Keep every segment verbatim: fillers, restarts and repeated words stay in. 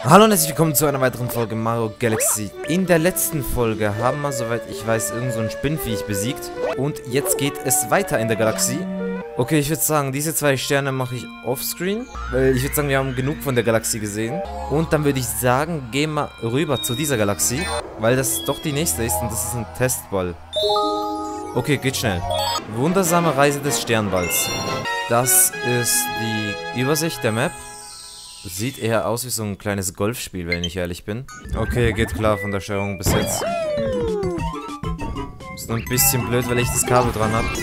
Hallo und herzlich willkommen zu einer weiteren Folge Mario Galaxy. In der letzten Folge haben wir, soweit ich weiß, irgend so ein Spinnviech besiegt. Und jetzt geht es weiter in der Galaxie. Okay, ich würde sagen, diese zwei Sterne mache ich offscreen. Weil ich würde sagen, wir haben genug von der Galaxie gesehen. Und dann würde ich sagen, gehen wir rüber zu dieser Galaxie. Weil das doch die nächste ist und das ist ein Testball. Okay, geht schnell. Wundersame Reise des Sternballs. Das ist die Übersicht der Map. Sieht eher aus wie so ein kleines Golfspiel, wenn ich ehrlich bin. Okay, geht klar von der Steuerung bis jetzt. Ist nur ein bisschen blöd, weil ich das Kabel dran habe.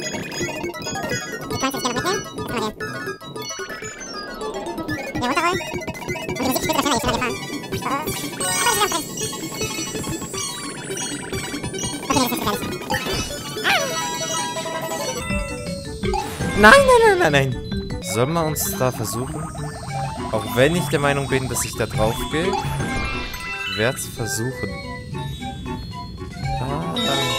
Nein, nein, nein, nein, nein. Sollen wir uns da versuchen? Auch wenn ich der Meinung bin, dass ich da drauf gehe, ich werde es versuchen. Ah.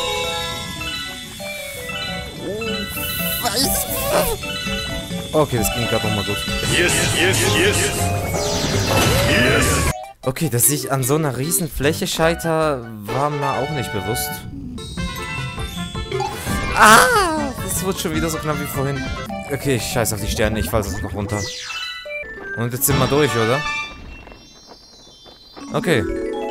Oh, weiß. Okay, das ging gerade nochmal gut. Yes, yes, yes. Yes. Okay, dass ich an so einer riesen Fläche scheiter, war mir auch nicht bewusst. Ah! Das wird schon wieder so knapp wie vorhin. Okay, ich scheiß auf die Sterne, ich falle sonst noch runter. Und jetzt sind wir durch, oder? Okay.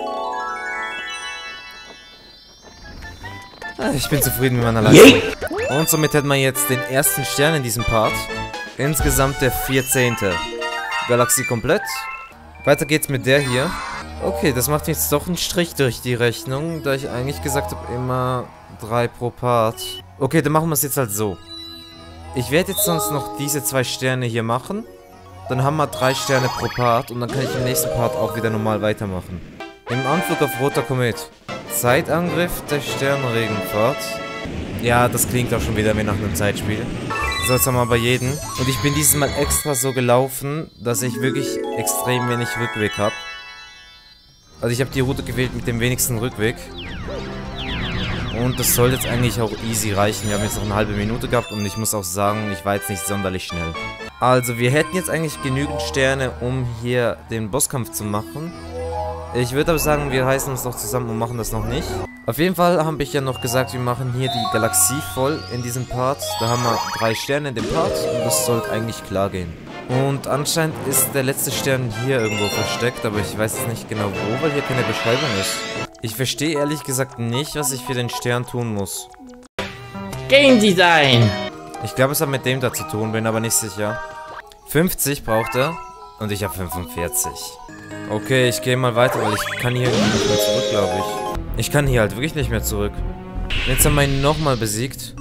Ich bin zufrieden mit meiner Leistung. Und somit hätten wir jetzt den ersten Stern in diesem Part. Insgesamt der vierzehnte. Galaxie komplett. Weiter geht's mit der hier. Okay, das macht jetzt doch einen Strich durch die Rechnung, da ich eigentlich gesagt habe, immer drei pro Part. Okay, dann machen wir es jetzt halt so. Ich werde jetzt sonst noch diese zwei Sterne hier machen. Dann haben wir drei Sterne pro Part und dann kann ich im nächsten Part auch wieder normal weitermachen. Im Anflug auf roter Komet. Zeitangriff der Sternregenfahrt. Ja, das klingt auch schon wieder wie nach einem Zeitspiel. So, jetzt haben wir bei jedem. Und ich bin dieses Mal extra so gelaufen, dass ich wirklich extrem wenig Rückweg habe. Also ich habe die Route gewählt mit dem wenigsten Rückweg. Und das soll jetzt eigentlich auch easy reichen. Wir haben jetzt noch eine halbe Minute gehabt und ich muss auch sagen, ich war jetzt nicht sonderlich schnell. Also, wir hätten jetzt eigentlich genügend Sterne, um hier den Bosskampf zu machen. Ich würde aber sagen, wir reißen uns noch zusammen und machen das noch nicht. Auf jeden Fall habe ich ja noch gesagt, wir machen hier die Galaxie voll in diesem Part. Da haben wir drei Sterne in dem Part und das sollte eigentlich klar gehen. Und anscheinend ist der letzte Stern hier irgendwo versteckt, aber ich weiß jetzt nicht genau wo, weil hier keine Beschreibung ist. Ich verstehe ehrlich gesagt nicht, was ich für den Stern tun muss. Game Design! Ich glaube, es hat mit dem da zu tun, bin aber nicht sicher. fünfzig braucht er und ich habe fünfundvierzig. Okay, ich gehe mal weiter, weil ich kann hier nicht mehr zurück, glaube ich. Ich kann hier halt wirklich nicht mehr zurück. Jetzt haben wir ihn nochmal besiegt.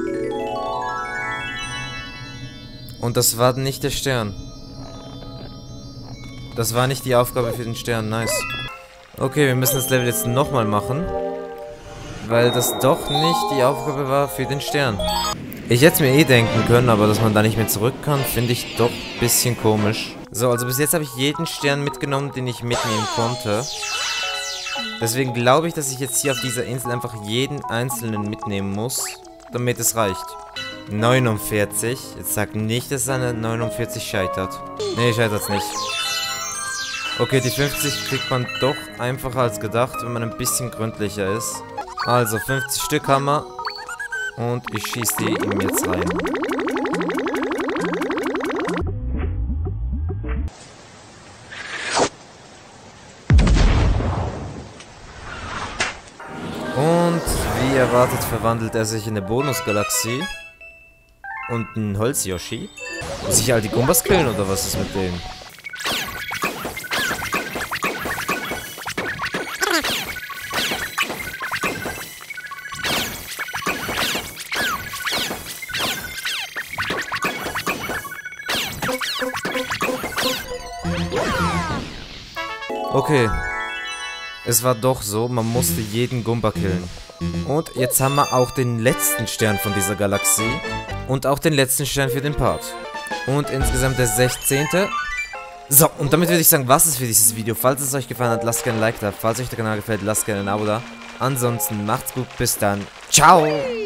Und das war nicht der Stern. Das war nicht die Aufgabe für den Stern, nice. Okay, wir müssen das Level jetzt nochmal machen. Weil das doch nicht die Aufgabe war für den Stern. Ich hätte es mir eh denken können, aber dass man da nicht mehr zurück kann, finde ich doch ein bisschen komisch. So, also bis jetzt habe ich jeden Stern mitgenommen, den ich mitnehmen konnte. Deswegen glaube ich, dass ich jetzt hier auf dieser Insel einfach jeden einzelnen mitnehmen muss, damit es reicht. neunundvierzig. Jetzt sag nicht, dass seine neunundvierzig scheitert. Nee, scheitert's nicht. Okay, die fünfzig kriegt man doch einfacher als gedacht, wenn man ein bisschen gründlicher ist. Also, fünfzig Stück haben wir. Und ich schieße die ihm jetzt rein. Und wie erwartet verwandelt er sich in eine Bonusgalaxie. Und ein Holz-Yoshi. Muss ich all die Gumbas killen oder was ist mit denen? Okay. Es war doch so, man musste jeden Gumba killen. Und jetzt haben wir auch den letzten Stern von dieser Galaxie. Und auch den letzten Stern für den Part. Und insgesamt der sechzehnte. So, und damit würde ich sagen, was ist für dieses Video. Falls es euch gefallen hat, lasst gerne ein Like da. Falls euch der Kanal gefällt, lasst gerne ein Abo da. Ansonsten macht's gut, bis dann. Ciao!